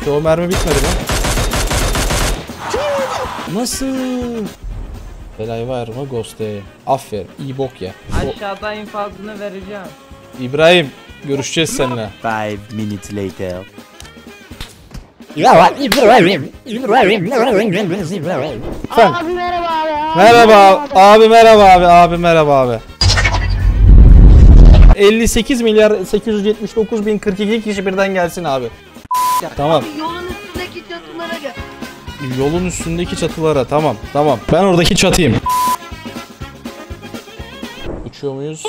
Peki o mermi bitmedi mi? Nasıl? Belay var mı Ghost'e? Aferin. İyi bok ya. Aşağıda infazını vereceğim. İbrahim görüşeceğiz seninle. 5 minutes later. Abi merhaba abi. Merhaba abi, merhaba abi, abi merhaba abi. 58 milyar 879 bin 42 kişi birden gelsin abi. Tamam. Abi yolun üstündeki çatılara gel. Yolun üstündeki çatılara, tamam tamam. Ben oradaki çatıyım. Uçuyor muyuz?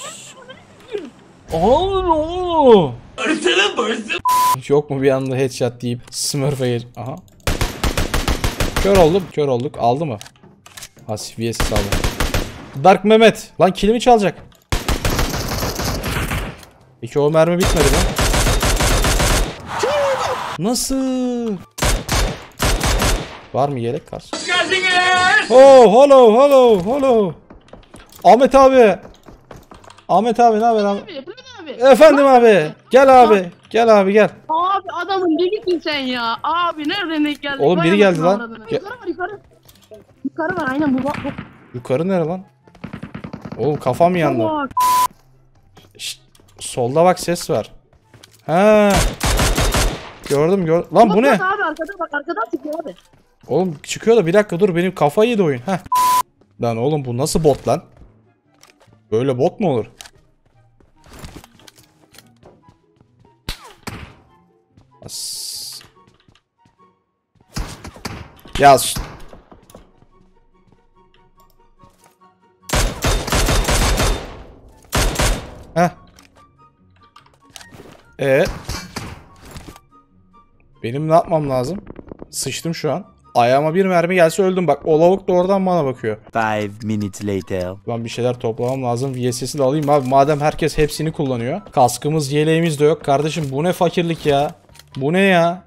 Oo! Yok mu bir anda headshot deyip Smurf'e geç. Aha. Kör oldum, kör olduk. Aldı mı? Hasifiyesiz aldı. Dark Mehmet. Lan kilimi çalacak. Peki o mermi bitmedi mi? Nasıl? Var mı yelek kas? Oh, hello. Ahmet abi. Ahmet abi ne haber abi? Abi. Efendim abi. Gel abi. Gel abi gel. Abi adamın delisin sen ya. Abi nereden denk geldin? Oğlum biri geldi lan. Yukarı var yukarı. Yukarı var aynen bu. Yukarı nere lan? Oğlum kafam yandı. Bak. Şşt, solda bak ses var. Ha. Gördüm. Lan bu ne? Bak abi arkadan çıkıyor abi. Oğlum çıkıyor da bir dakika dur, benim kafayı yedi oyun. Heh. Lan oğlum bu nasıl bot lan? Böyle bot mu olur? As. Ya heh. Benim ne yapmam lazım? Sıçtım şu an. Ayağıma bir mermi gelse öldüm bak. O lavuk da oradan bana bakıyor. 5 minutes later. Ben bir şeyler toplamam lazım. VSS'i de alayım abi. Madem herkes hepsini kullanıyor. Kaskımız, yeleğimiz de yok. Kardeşim bu ne fakirlik ya? Bu ne ya?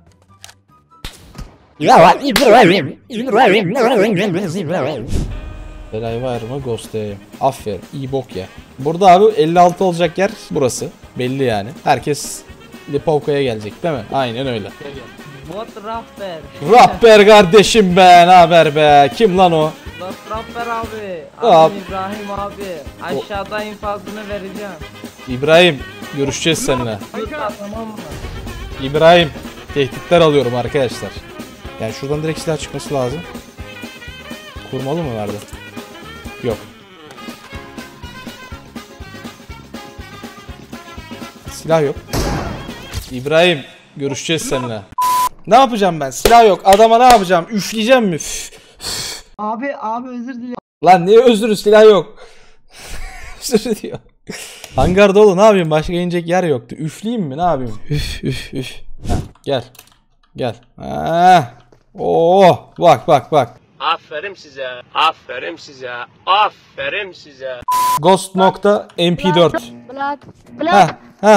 Belay var mı Ghost'e? Aferin. İyi bok ya. Burada abi 56 olacak yer burası. Belli yani. Herkes Lipovka'ya gelecek değil mi? Aynen öyle. Bot Rapper. Rapper kardeşim be, ne haber be? Kim lan o? Bot Rapper abi. Rap. Adım İbrahim abi. Aşağıda infazını vereceğim. İbrahim görüşeceğiz seninle. Lütfen tamam mı? İbrahim tehditler alıyorum arkadaşlar. Yani şuradan direkt silah çıkması lazım. Kurmalı mı verdi? Yok. Silah yok. İbrahim görüşeceğiz seninle. Ne yapacağım ben? Silah yok. Adama ne yapacağım? Üfleyeceğim mi? Abi özür dilerim. Lan niye özürü, silah yok. Özür diyor. Hangar dolu, ne yapayım? Başka inecek yer yoktu. Üfleyeyim mi? Ne yapayım? Üf. Heh, gel. Gel. Oh, bak. Aferin size. Aferin size. Aferin size. Ghost.mp4. Blat.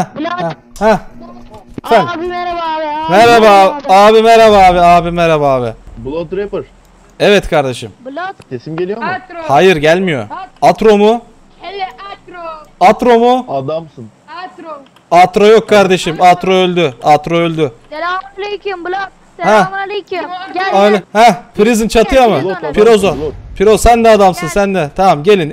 Efendim. Abi merhaba abi. Merhaba abi, merhaba abi. Blood Rapper. Evet kardeşim. Blat. Sesim geliyor mu? Hayır gelmiyor. Atro mu? Hele atro. Atro mu? Adamsın. Atro. Atro yok kardeşim. Atro öldü. Selamünaleyküm Blat. Selamünaleyküm. Gel. Aynen. Prison çatıya mı? Pirozo. Piro sen de adamsın, sen de. Tamam gelin.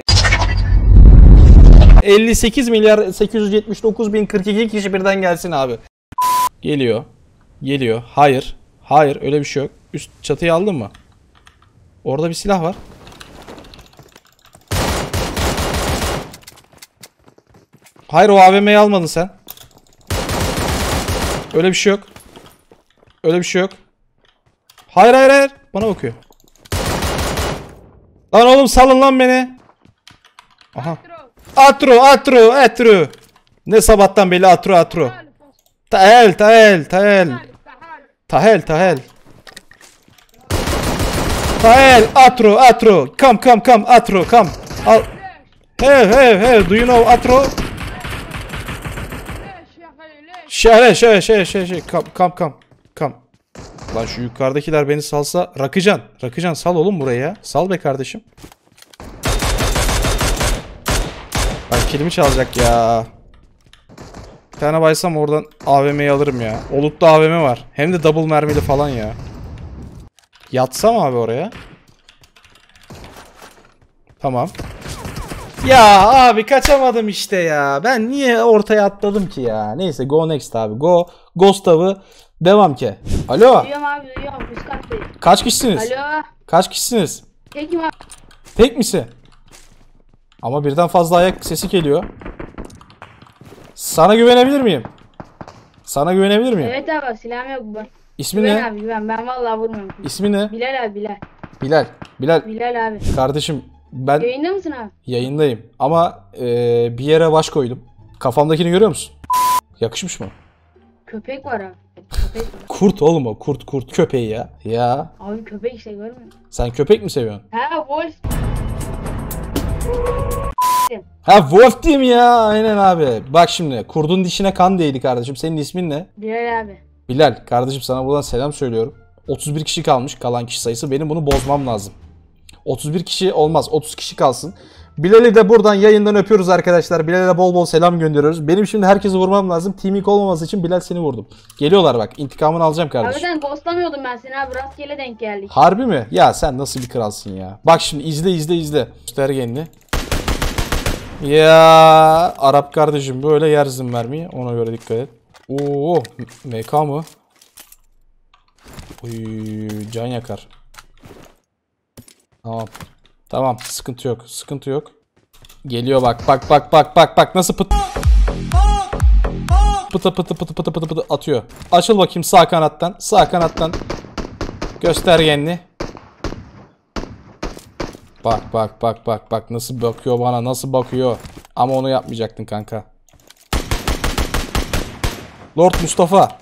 58 milyar 879 bin 42 kişi birden gelsin abi. Geliyor. Hayır öyle bir şey yok. Üst çatıyı aldın mı? Orada bir silah var. Hayır, o AVM'yi almadın sen. Öyle bir şey yok. Hayır. Bana bakıyor. Lan oğlum salın lan beni. Aha. Atro. Ne sabahtan beri atro. Tahel. Tahel, atro. Come, atro, come. Al. Hey, do you know atro? Şey. Come. Lan şu yukarıdakiler beni salsa. Rakıcan sal oğlum buraya ya. Sal be kardeşim. Kilimi çalacak ya. Bir tane baysam oradan AVM'yi alırım ya. Olut'ta AVM var. Hem de double mermili falan ya. Yatsam abi oraya. Tamam. Ya abi kaçamadım işte ya. Ben niye ortaya atladım ki ya. Neyse go next abi. Go. Ghost avı. Devam ki. Alo. Duyuyorum abi duyuyorum. Üst kattayım. Kaç kişisiniz? Alo. Kaç kişisiniz? Tekim abi. Tek misin? Ama birden fazla ayak sesi geliyor. Sana güvenebilir miyim? Sana güvenebilir miyim? Evet abi silahım yok bu. İsmin Güven ne? abi güven. Ben vallahi vurmuyorum. İsmi ne? Bilal abi Bilal. Bilal. Bilal. Bilal abi. Kardeşim ben Yayında mısın abi? yayındayım. Ama bir yere baş koydum. Kafamdakini görüyor musun? Yakışmış mı? Köpek var abi. Köpek var. Kurt oğlum o. Kurt köpeği ya. Ya. Abi köpek işte görmüyor musun? Sen köpek mi seviyorsun? Ha Wolf. Ha Wolf diyeyim ya. Aynen abi. Bak şimdi kurdun dişine kan değdi kardeşim. Senin ismin ne? Bilal abi. Bilal. Kardeşim sana buradan selam söylüyorum. 31 kişi kalmış. Kalan kişi sayısı. Benim bunu bozmam lazım. 31 kişi olmaz. 30 kişi kalsın. Bilal'i de buradan yayından öpüyoruz arkadaşlar. Bilal'e bol bol selam gönderiyoruz. Benim şimdi herkesi vurmam lazım. Teaming olmaması için Bilal seni vurdum. Geliyorlar bak. İntikamını alacağım Abi kardeşim. sen ghostlamıyordum ben seni abi. Rastgele denk geldik. Harbi mi? Ya sen nasıl bir kralsın ya. Bak şimdi izle. Göster kendini. Ya Arap kardeşim böyle yersin mermiyi. Ona göre dikkat et. Oo MK mı? Uy, can yakar. Tamam. Tamam sıkıntı yok. Sıkıntı yok. Geliyor bak nasıl pıtı atıyor. Açıl bakayım sağ kanattan. Sağ kanattan. Göster kendini. Bak nasıl bakıyor bana, nasıl bakıyor. Ama onu yapmayacaktın kanka. Lord Mustafa.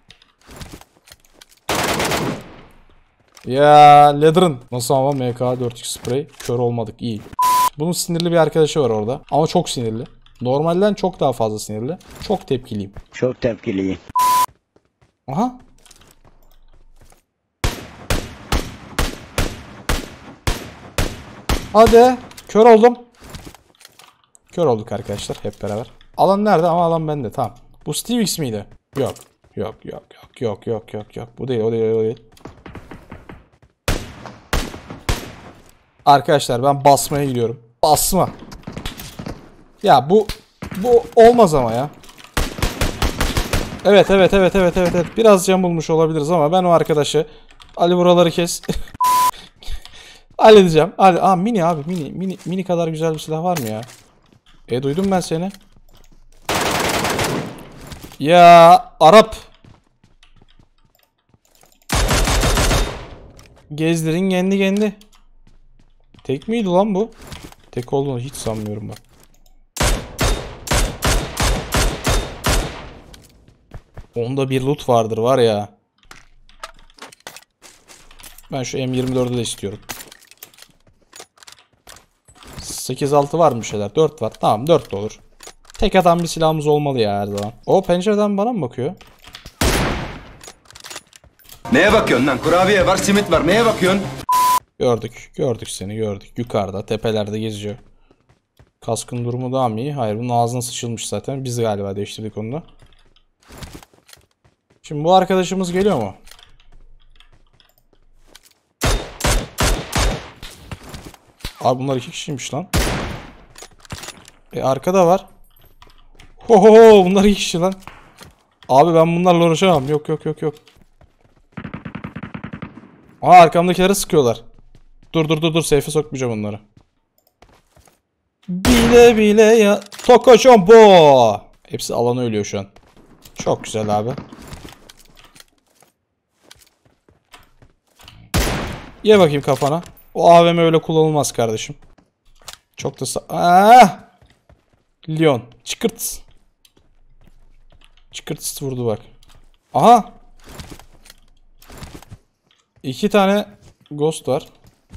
Ya Ledrin. Nasıl ama MK 4x spray. Kör olmadık, iyi. Bunun sinirli bir arkadaşı var orada. Ama çok sinirli. Normalden çok daha fazla sinirli. Çok tepkiliyim. Çok tepkiliyim. Aha. Hadi. Kör oldum. Kör olduk arkadaşlar hep beraber. Alan nerede? Ama alan bende. Tamam. Bu Steve X miydi? Yok. Yok. Bu değil. Arkadaşlar ben basmaya gidiyorum. Basma. Ya bu olmaz ama ya. Evet. Biraz can bulmuş olabiliriz ama ben o arkadaşı Ali buraları kes. Halledeceğim. Aa mini abi mini kadar güzel bir silah var mı ya? Duydum ben seni. Ya Arap. Gezdirin kendi. Tek miydi lan bu? Tek olduğunu hiç sanmıyorum bak. Onda bir loot vardır var ya. Ben şu M24'ü de istiyorum. 8-6 var mı bir şeyler? 4 var. Tamam 4 de olur. Tek adam bir silahımız olmalı ya her zaman. O pencereden bana mı bakıyor? Neye bakıyorsun lan? Kurabiye var, simit var. Neye bakıyorsun? Gördük seni gördük. Yukarıda tepelerde geziyor. Kaskın durumu daha mı iyi? Hayır bunun ağzına sıçılmış zaten. Biz galiba değiştirdik onu da. Şimdi bu arkadaşımız geliyor mu? Abi bunlar 2 kişiymiş lan. Arkada var. Ho bunlar 2 kişi lan. Abi ben bunlarla uğraşamam. Yok. Aa arkamdakilere sıkıyorlar. Dur safe'e sokmayacağım onları. Bile ya. Toko Jumbo. Hepsi alana ölüyor şu an. Çok güzel abi. Ye bakayım kafana. O AVM öyle kullanılmaz kardeşim. Çok da Leon. Çıkırt vurdu bak. Aha. 2 tane ghost var.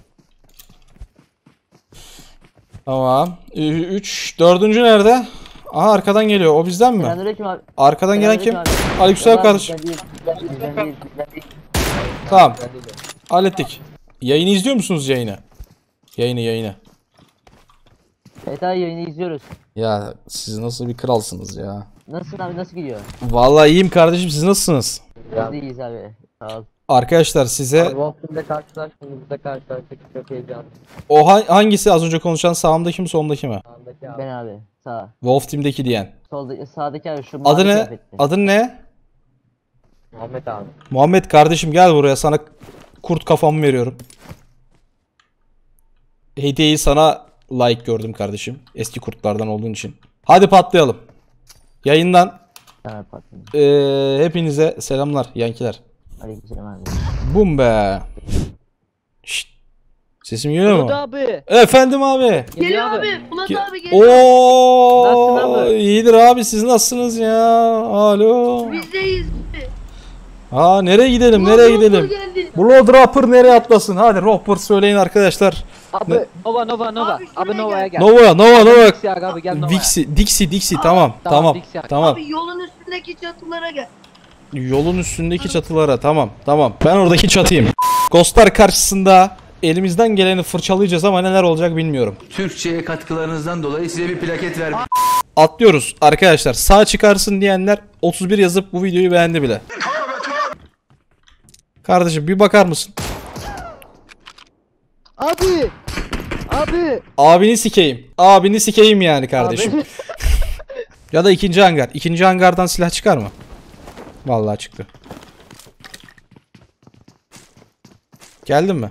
Tamam. 3. 4. nerede? Aha arkadan geliyor. O bizden mi? Abi. Arkadan gelen kim? Selamünaleyküm Aleykümselam kardeşim. Bizden değil. Tamam. Hallettik. Yayını izliyor musunuz yayını? Yayını. Evet abi yayını izliyoruz. Ya siz nasıl bir kralsınız ya. Nasılsın abi, nasıl gidiyor? Vallahi iyiyim kardeşim, siz nasılsınız? Biz de iyiyiz abi. Sağ ol. Arkadaşlar size Wolf'umda karşılaştığımızda karşılaştık. Çok heyecanlı. o hangisi az önce konuşan, sağımdaki mi solumdaki mi? Andaki abi. Ben abi. Sağ. Wolf Team'deki diyen. Sağdaki abi şu Adı mavi ne? kıyafetli. Adın ne? Muhammed abi. Muhammed kardeşim gel buraya, sana kurt kafamı veriyorum. Hediyeyi sana like gördüm kardeşim. Eski kurtlardan olduğun için. Hadi patlayalım. Yayından Tamam patladım. hepinize selamlar yankiler. Aleykümselam abi. Bum be. Şşt. Sesim geliyor mu? abi. Efendim abi. Geliyor abi. Bulat abi geliyor. Oo, Nasılsın abi? iyidir abi, siz nasılsınız ya? Alo. Bizdeyiz. Ha nereye gidelim? Bulat Nereye Roper gidelim? geldi. Blood Rapper nereye atlasın? Hadi Rapper söyleyin arkadaşlar. Abi Nova. Abi şuraya Abi Nova'ya gel. Nova. Dixie abi gel Nova'ya. Dixie tamam. Tamam. Dixie. Tamam. Abi yolun üstündeki çatılara gel. Yolun üstündeki çatılara tamam. Ben oradaki çatıyım. Ghostlar karşısında elimizden geleni fırçalayacağız ama neler olacak bilmiyorum. Türkçe'ye katkılarınızdan dolayı size bir plaket ver. Atlıyoruz arkadaşlar. Sağ çıkarsın diyenler 31 yazıp bu videoyu beğendi bile. Kardeşim bir bakar mısın? Abi. Abi. Abini sikeyim yani kardeşim. Ya da ikinci hangar. İkinci hangardan silah çıkar mı? Vallahi çıktı. Geldin mi?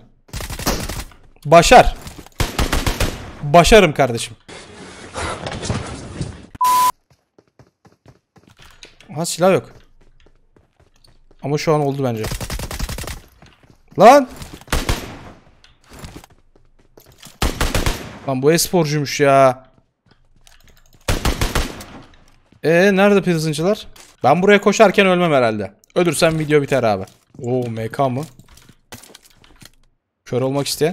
Başarım kardeşim. Ha silah yok. Ama şu an oldu bence. Lan! Lan bu esporcuymuş ya. Nerede prisoncular? Ben buraya koşarken ölmem herhalde. Ölürsem video biter abi. Oo MK mı? Kör olmak isteyen.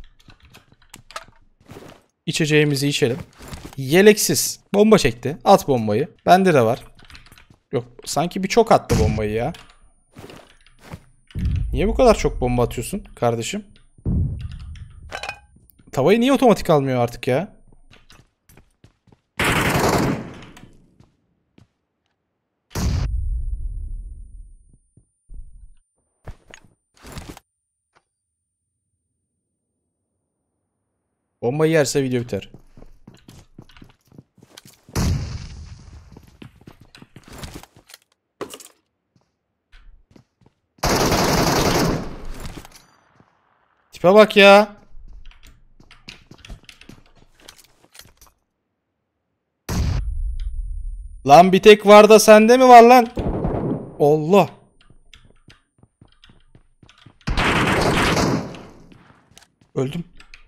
İçeceğimizi içelim. Yeleksiz. Bomba çekti. At bombayı. Bende de var. Yok sanki bir çok attı bombayı ya. Niye bu kadar çok bomba atıyorsun kardeşim? Tavayı niye otomatik almıyor artık ya? Bombayı yerse video biter. Tipe bak ya. Lan bir tek var da sende mi var lan? Allah. Öldüm.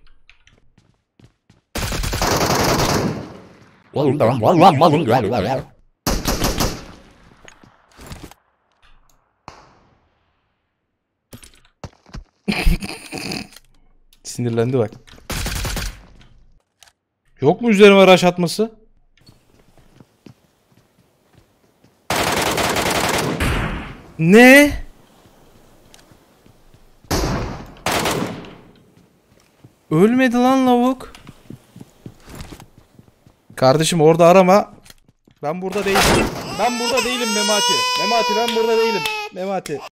Sinirlendi bak. Yok mu üzerime rush atması? Ne? Ölmedi lan lavuk. Kardeşim orada arama. Ben burada değilim. Ben burada değilim Memati. Memati ben burada değilim. Memati.